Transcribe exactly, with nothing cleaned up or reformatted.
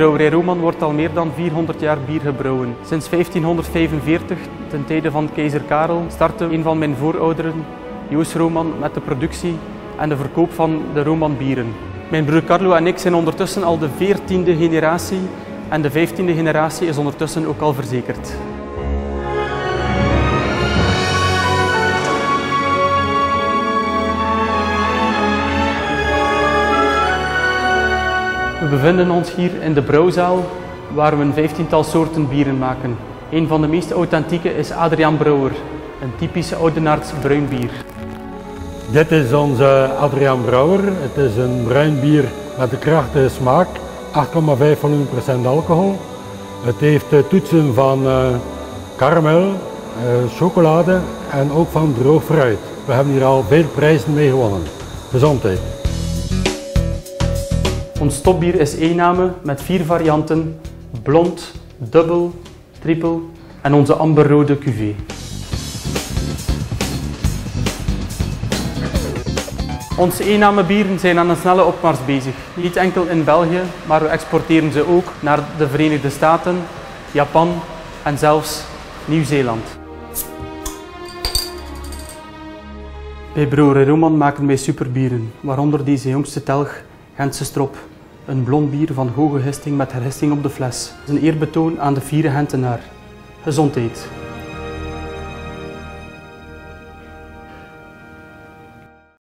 Brouwerij Roman wordt al meer dan vierhonderd jaar bier gebrouwen. Sinds vijftienhonderdvijfenveertig, ten tijde van keizer Karel, startte een van mijn voorouderen, Joos Roman, met de productie en de verkoop van de Roman bieren. Mijn broer Carlo en ik zijn ondertussen al de veertiende generatie en de vijftiende generatie is ondertussen ook al verzekerd. We bevinden ons hier in de brouwzaal, waar we een vijftiental soorten bieren maken. Een van de meest authentieke is Adriaan Brouwer, een typische Oudenaards bruin bier. Dit is onze Adriaan Brouwer. Het is een bruin bier met een krachtige smaak, acht komma vijf volumeprocent alcohol. Het heeft toetsen van uh, karamel, uh, chocolade en ook van droog fruit. We hebben hier al veel prijzen mee gewonnen. Gezondheid! Ons stopbier is Eename met vier varianten: blond, dubbel, triple en onze amberrode cuvée. Onze Eename bieren zijn aan een snelle opmars bezig. Niet enkel in België, maar we exporteren ze ook naar de Verenigde Staten, Japan en zelfs Nieuw-Zeeland. Bij Brouwerij Roman maken wij superbieren, waaronder deze jongste telg, Gentse Strop. Een blond bier van hoge gisting met hergisting op de fles. Het is een eerbetoon aan de fiere Gentenaar. Gezondheid!